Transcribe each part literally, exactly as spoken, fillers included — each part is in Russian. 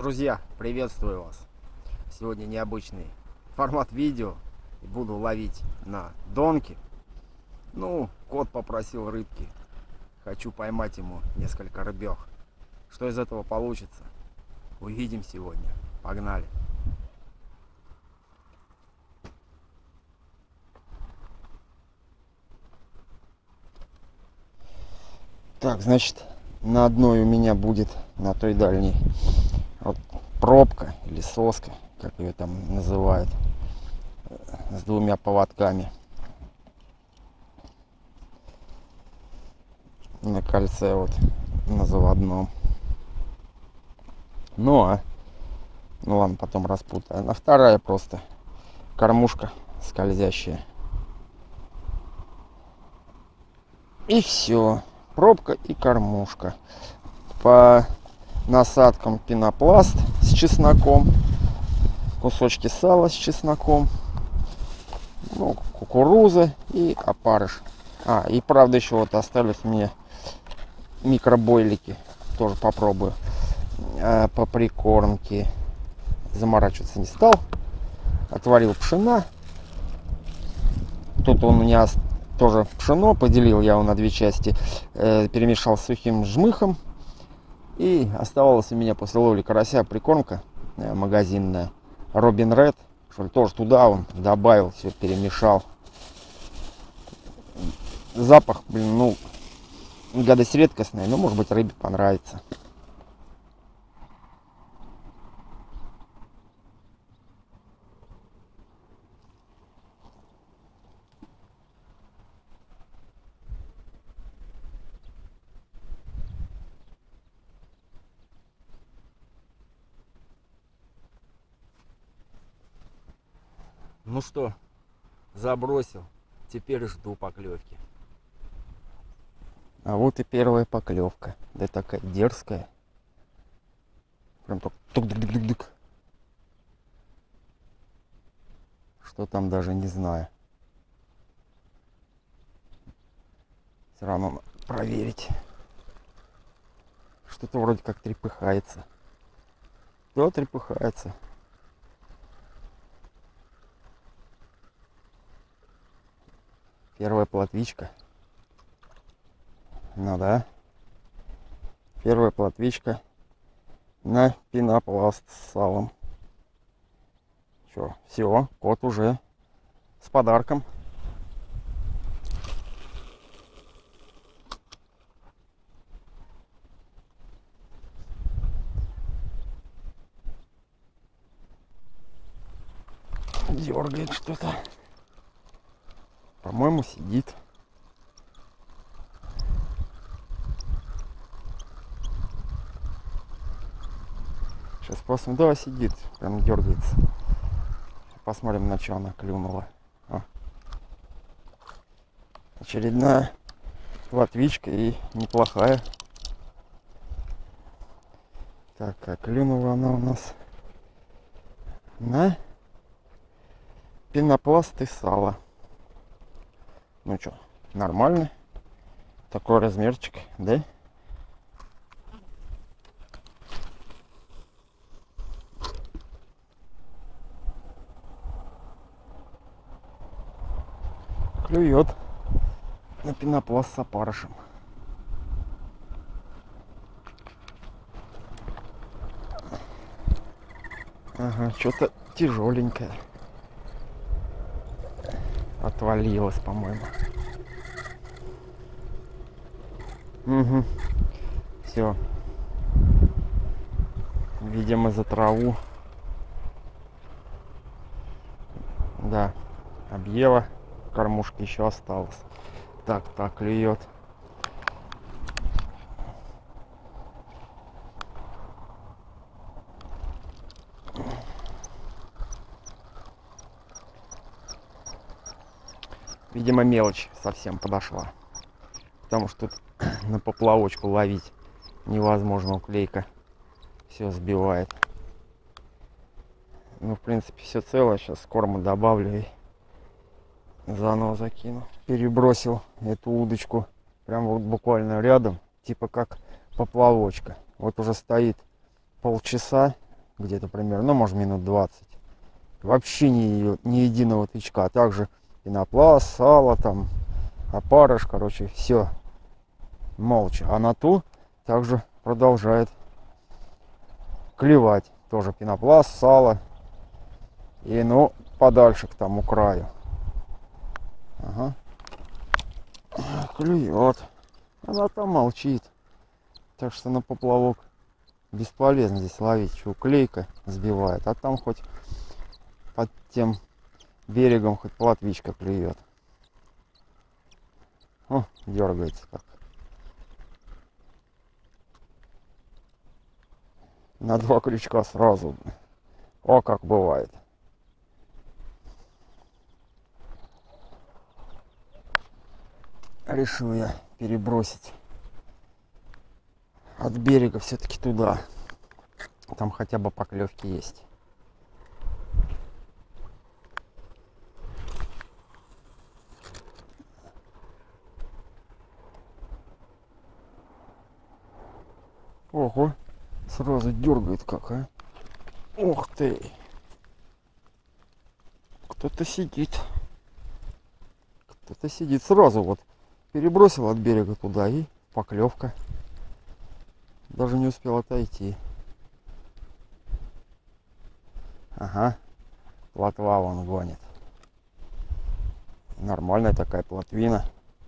Друзья, приветствую вас! Сегодня необычный формат видео. И буду ловить на донки. Ну, кот попросил рыбки. Хочу поймать ему несколько рыбёх. Что из этого получится, увидим сегодня. Погнали! Так, значит, на одной у меня будет, на той дальней, вот пробка или соска, как ее там называют, с двумя поводками на кольце, вот на заводном. Ну а ну ладно, потом распутаю. А вторая просто кормушка скользящая. И все. Пробка и кормушка. По насадкам пенопласт с чесноком, кусочки сала с чесноком, ну, кукуруза и опарыш. А, и правда еще вот остались мне микробойлики. Тоже попробую. А, по прикормке. Заморачиваться не стал. Отварил пшена. Тут он у меня тоже пшено. Поделил я его на две части. Э, перемешал с сухим жмыхом. И оставалась у меня после ловли карася прикормка э, магазинная. Робин Ред. Что ли, тоже туда он добавил. Все перемешал. Запах, блин, ну, гадость редкостная. Но, может быть, рыбе понравится. Ну что, забросил. Теперь жду поклевки. А вот и первая поклевка. Да такая дерзкая. Прям так тук-дук-дук-дук. Что там, даже не знаю. Все равно надо проверить. Что-то вроде как трепыхается. Да, трепыхается. Первая плотвичка. Ну да. Первая плотвичка на пенопласт с салом. Че, все, кот уже с подарком. Дергает что-то. По-моему, сидит. Сейчас посмотрим. Да, сидит. Прям дергается. Посмотрим, на что она клюнула. О. Очередная плотвичка и неплохая. Так, а клюнула она у нас на пенопласт и сало. Ну что, нормально. Такой размерчик, да? Клюет на пенопласт с опарышем. Ага, что-то тяжеленькое. Отвалилось, по-моему. Угу. Все. Видимо, за траву. Да. Объела. Кормушка еще осталась. Так, так, клюет. Видимо, мелочь совсем подошла. Потому что тут на поплавочку ловить невозможно. Уклейка все сбивает. Ну, в принципе, все целое. Сейчас корма добавлю и заново закину. Перебросил эту удочку прям вот буквально рядом. Типа как поплавочка. Вот уже стоит полчаса. где-то примерно, ну, может, минут двадцать. Вообще ни, ни единого тычка. А также пенопласт, сало, там, опарыш, короче, все молча. А на ту также продолжает клевать. Тоже пенопласт, сало. И, ну, подальше к тому краю. Ага. Клюет. Она там молчит. Так что на поплавок бесполезно здесь ловить. Что, клейка сбивает. А там хоть под тем берегом хоть плотвичка клюет. О, дергается как. На два крючка сразу. О, как бывает. Решил я перебросить от берега все-таки туда. Там хотя бы поклевки есть. Ого, сразу дергает как, а? Ух ты! Кто-то сидит. Кто-то сидит сразу вот. Перебросил от берега туда и поклевка. Даже не успел отойти. Ага. Плотва вон гонит. Нормальная такая плотвина.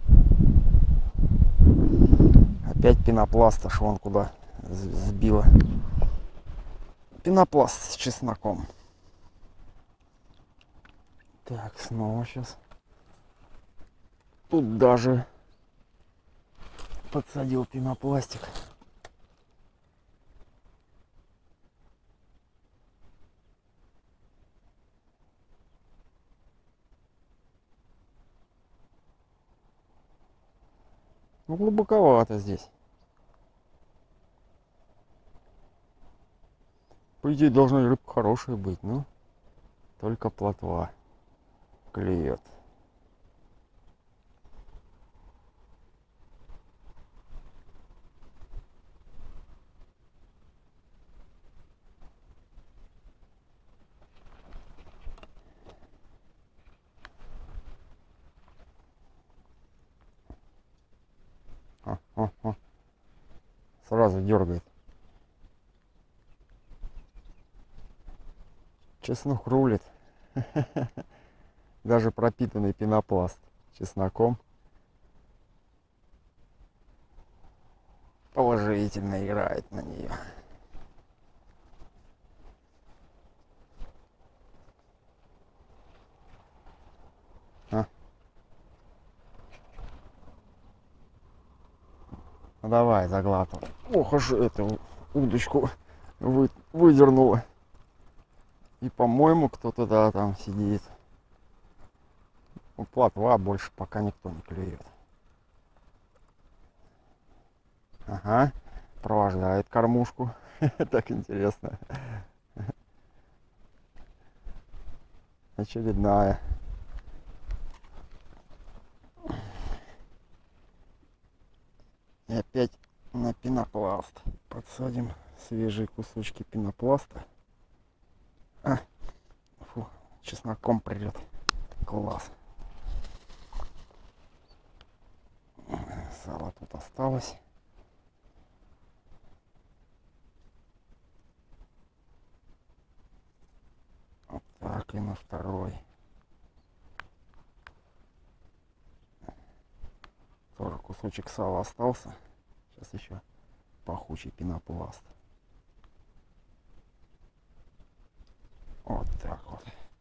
Опять пенопласт аж вон куда сбила. Пенопласт с чесноком. Так, снова сейчас. Тут даже подсадил пенопластик. Ну, глубоковато здесь. По идее, должна рыбка хорошая быть, но только плотва клюет. О, о, о. Сразу дергает. Чеснок рулит. Даже пропитанный пенопласт чесноком положительно играет на нее. А? Ну давай, заглатывай. Ох уж эту удочку вы, выдернула. И, по-моему, кто-то, да, там сидит. Ну, плотва больше пока никто не клюет. Ага, провождает кормушку. Так интересно. Очередная. И опять на пенопласт. Подсадим свежие кусочки пенопласта. А, фу, чесноком придет. Класс. Сало тут осталось. Вот так и на второй. Тоже кусочек сала остался. Сейчас еще пахучий пенопласт. Вот так вот.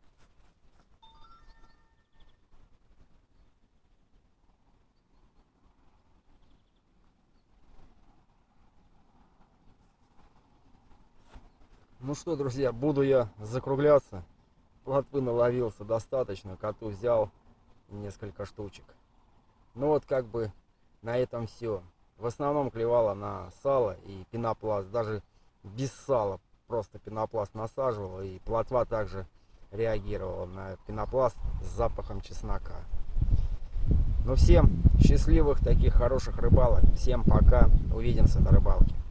Ну что, друзья, буду я закругляться. Плотвы наловился достаточно, коту взял несколько штучек. Ну вот как бы на этом все. В основном клевала на сало и пенопласт. Даже без сала просто пенопласт насаживал. И плотва также реагировала на пенопласт с запахом чеснока. Ну всем счастливых таких хороших рыбалок. Всем пока. Увидимся на рыбалке.